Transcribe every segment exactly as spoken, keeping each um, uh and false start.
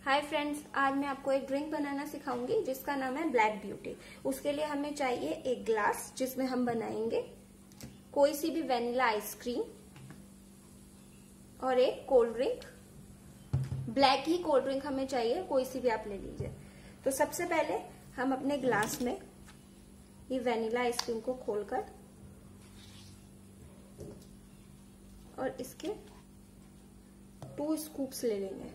Hi friends, आज मैं आपको एक ड्रिंक बनाना सिखाऊंगी जिसका नाम है ब्लैक ब्यूटी। उसके लिए हमें चाहिए एक ग्लास जिसमें हम बनाएंगे कोई सी भी वेनिला आइसक्रीम और एक कोल्ड ड्रिंक। ब्लैक ही कोल्ड ड्रिंक हमें चाहिए, कोई सी भी आप ले लीजिए। तो सबसे पहले हम अपने ग्लास में ये वेनिला आइसक्रीम को खोलकर और इसके टू स्कूप्स ले लेंगे।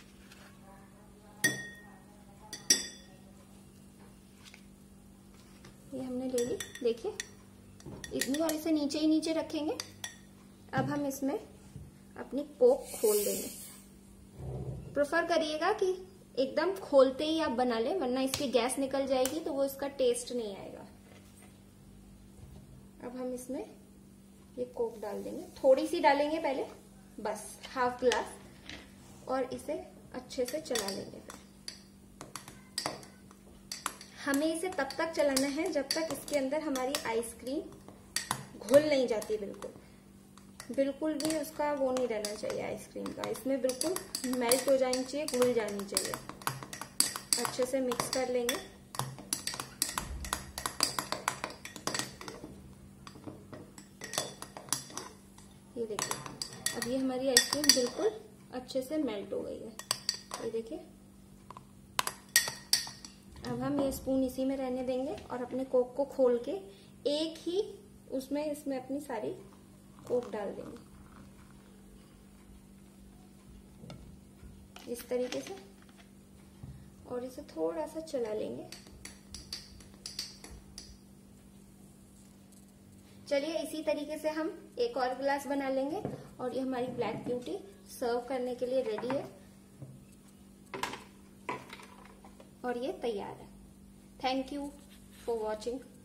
ये हमने ले ली, देखिए इतनी, और इसे नीचे ही नीचे रखेंगे। अब हम इसमें अपनी कोक खोल देंगे। प्रेफर करिएगा कि एकदम खोलते ही आप बना लें, वरना इसकी गैस निकल जाएगी तो वो इसका टेस्ट नहीं आएगा। अब हम इसमें ये कोक डाल देंगे, थोड़ी सी डालेंगे पहले, बस हाफ ग्लास, और इसे अच्छे से चला लेंगे। हमें इसे तब तक चलाना है जब तक इसके अंदर हमारी आइसक्रीम घुल नहीं जाती। बिल्कुल बिल्कुल भी उसका वो नहीं रहना चाहिए आइसक्रीम का, इसमें बिल्कुल मेल्ट हो जानी चाहिए, घुल जानी चाहिए। अच्छे से मिक्स कर लेंगे। ये देखिए, अब ये हमारी आइसक्रीम बिल्कुल अच्छे से मेल्ट हो गई है। ये देखिए, अब हम ये स्पून इसी में रहने देंगे और अपने कोक को खोल के एक ही उसमें इसमें अपनी सारी कोक डाल देंगे इस तरीके से, और इसे थोड़ा सा चला लेंगे। चलिए, इसी तरीके से हम एक और गिलास बना लेंगे और ये हमारी ब्लैक ब्यूटी सर्व करने के लिए रेडी है और ये तैयार है। Thank you for watching.